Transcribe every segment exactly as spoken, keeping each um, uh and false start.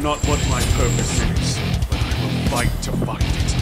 not what my purpose is, but I will fight to find it.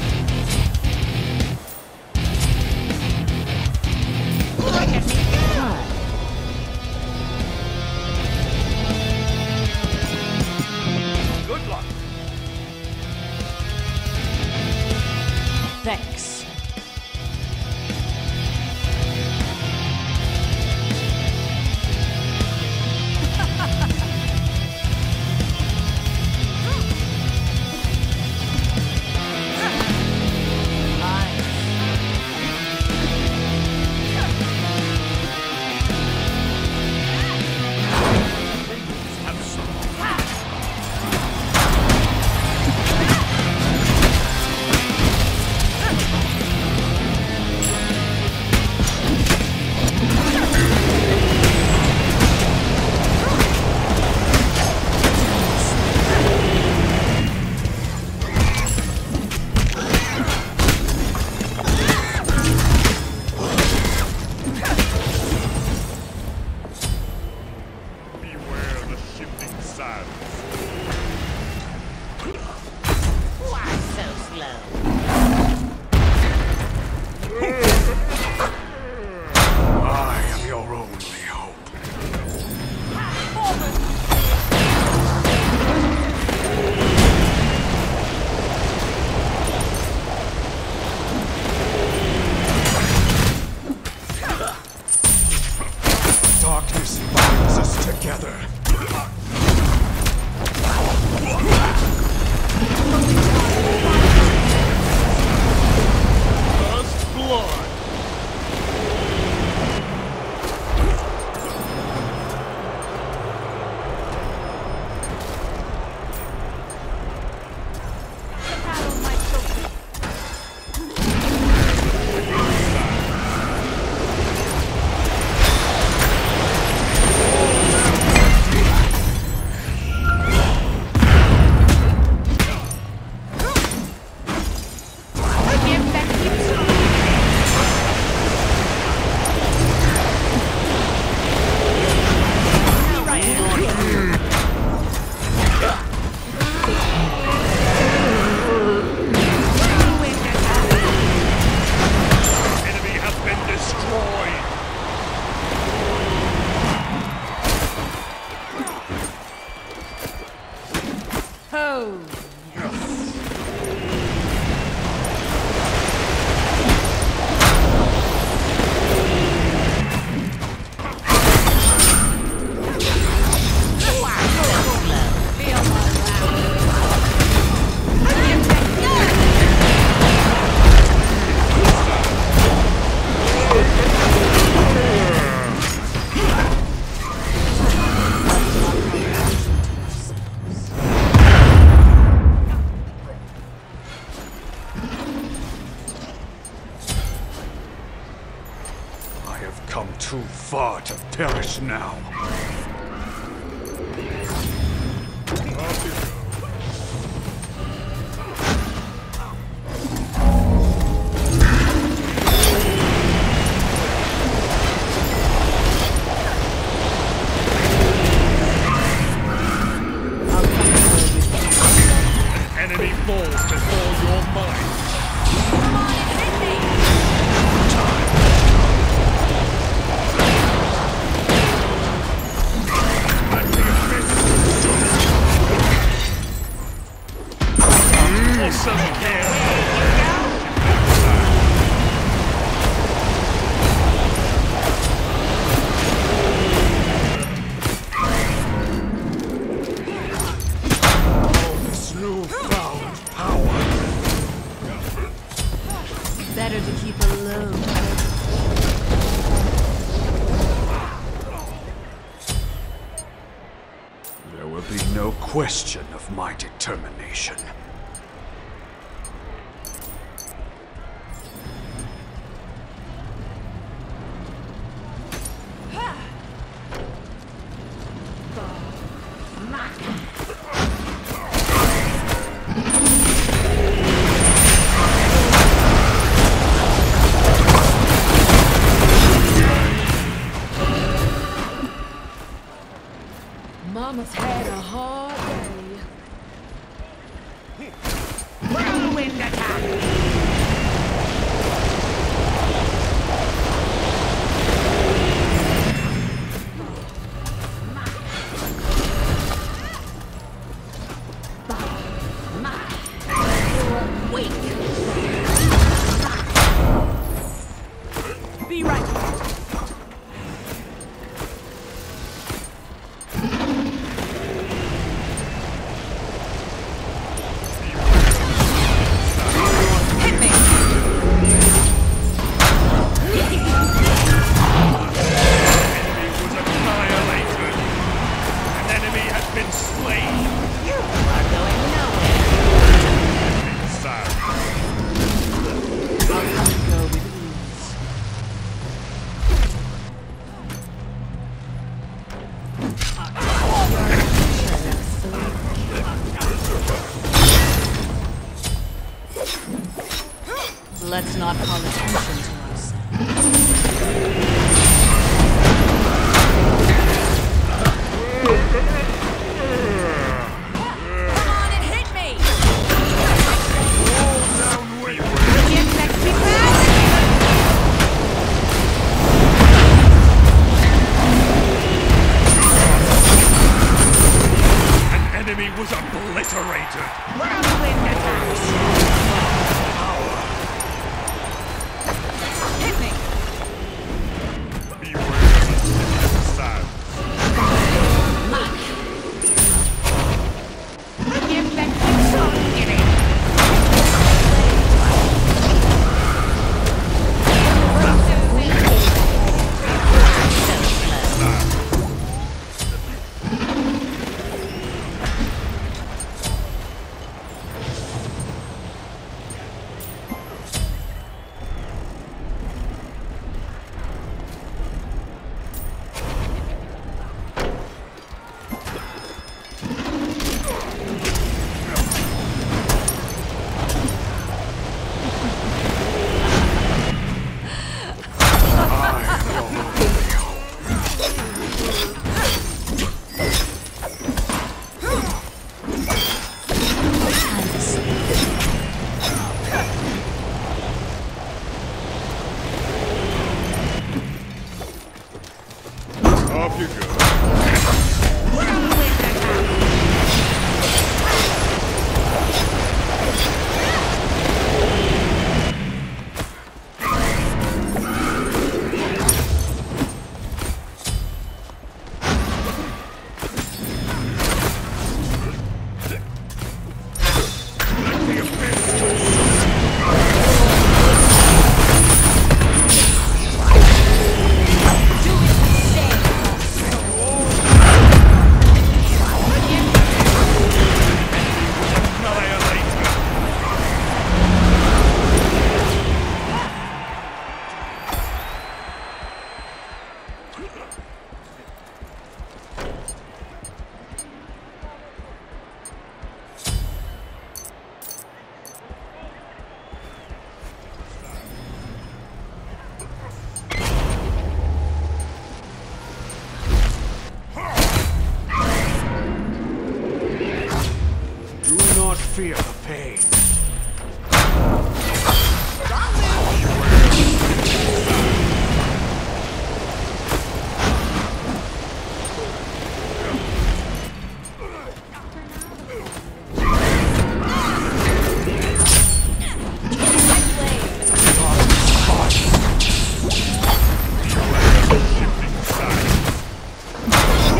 Good luck. Thanks. Darkness binds us together. First blood. Oh, yes. I have come too far to perish now. Enemy falls before your mind. Awesome kill. Newfound power. Better to keep alone. There will be no question of my determination. Mama's had a hard day. Whirlwind attack! Be right. Hit me. Enemy was annihilated. An enemy has been slain. You are going nowhere. Sad. I'll let you go with ease. Let's not call attention to ourselves. Come on and hit me! The insects be fast! An enemy was obliterated. Whirlwind attack! Hit me! Beware. Sad. Give that kick some, give it! Off you go. Whirlwind attack! Do not fear the pain.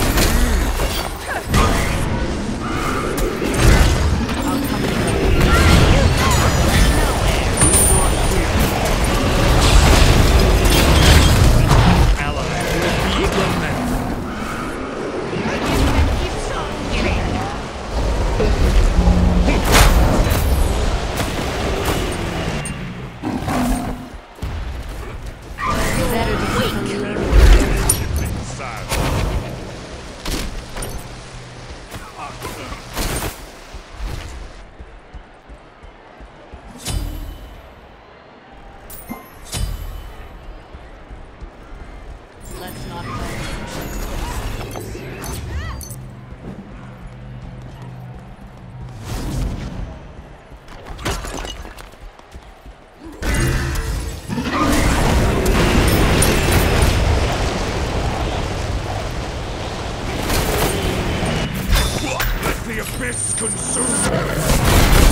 I'll come and go. abyss consumed!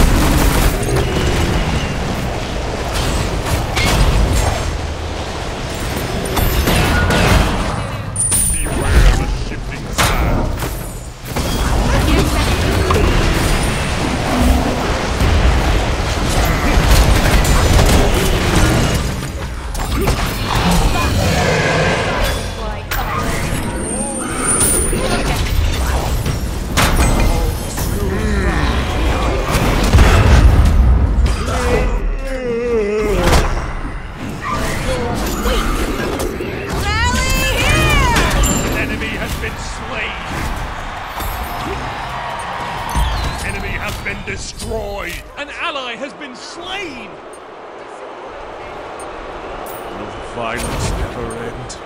Beware the shifting sand! Been destroyed! An ally has been slain! Will the violence never end?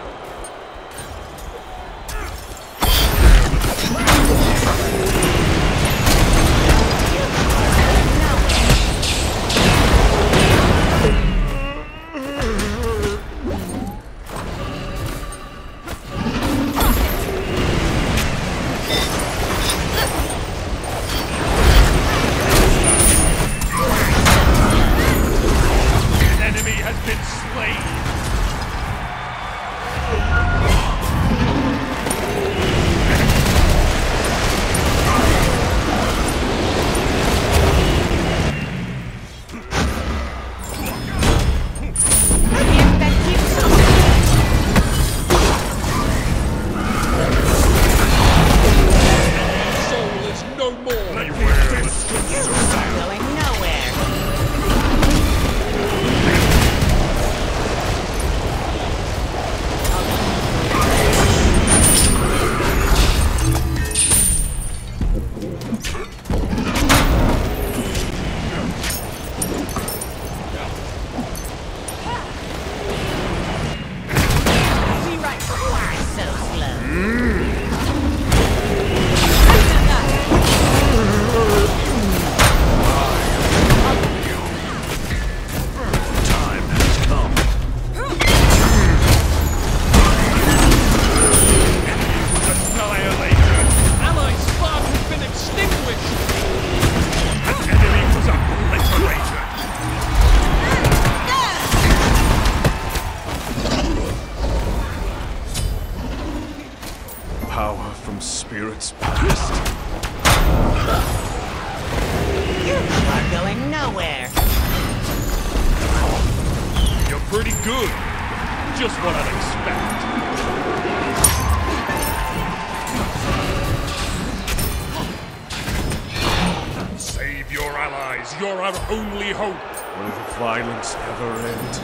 Power from spirits past. You are going nowhere. You're pretty good. Just what I'd expect. Save your allies. You're our only hope. Will the violence ever end?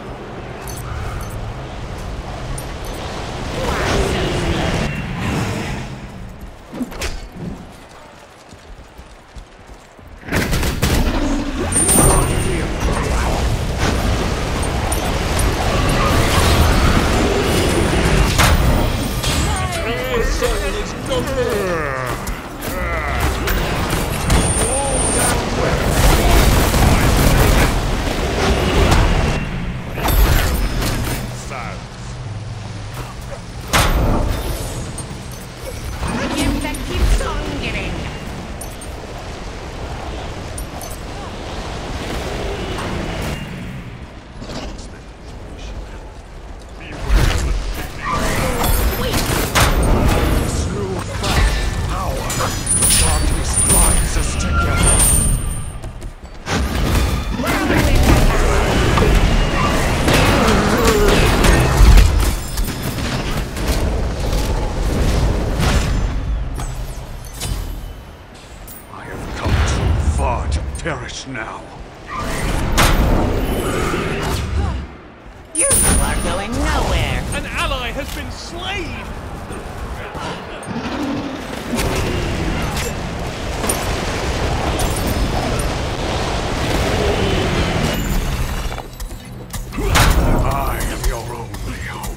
Perish now. You are going nowhere. An ally has been slain! I am your only hope.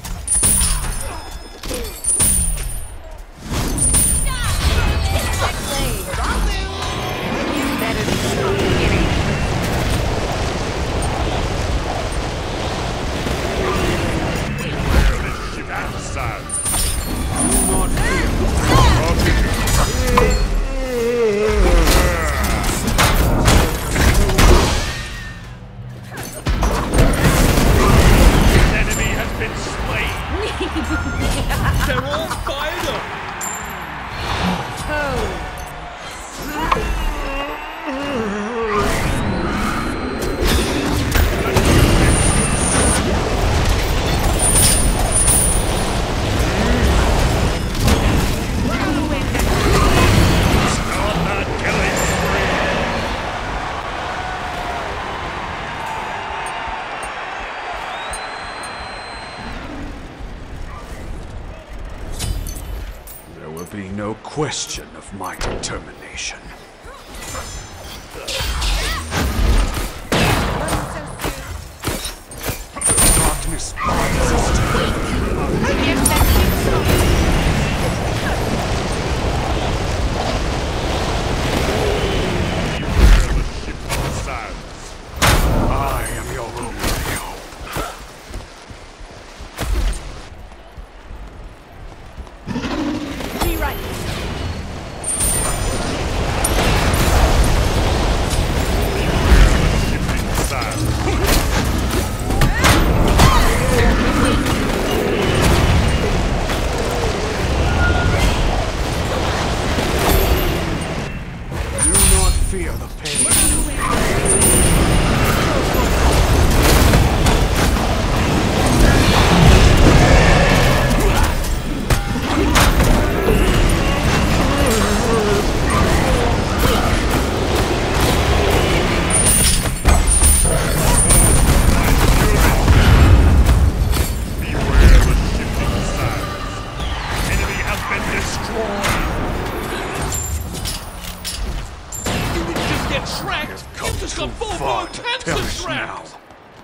South. There'll be no question of my determination. Darkness binds us together. I am your only hope. Be right. Do not fear the pain. Enemy has been destroyed. You didn't just get shreked. Come You just too got full far blown to cancer perish now. shreked.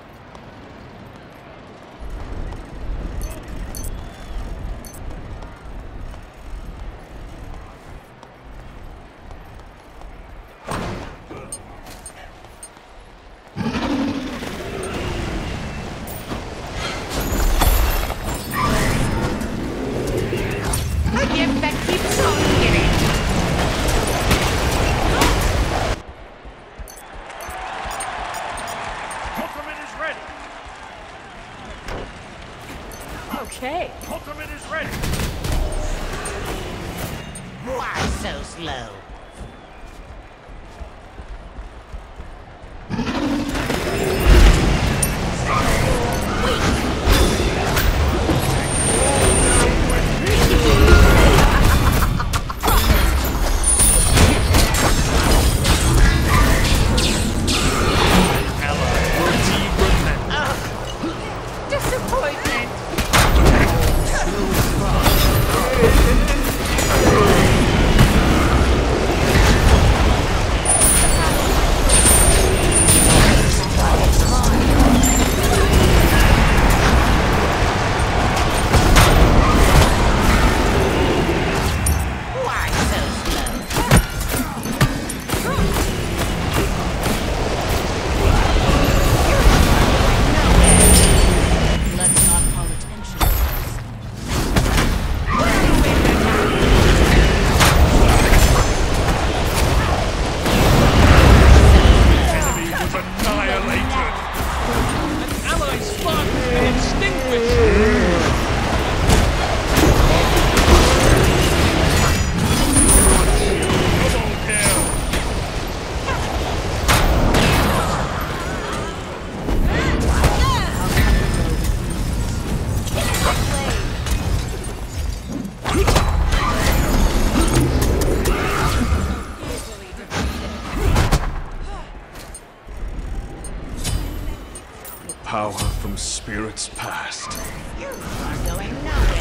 The gift that keeps on giving. Ultimate is ready. Okay. Ultimate is ready. Why so slow? Disappointment. Why so slow? Let's not call attention to ourselves. Enemy was annihilated. An ally spot and extinguished. Double kill. Power from spirits past. You are going nowhere.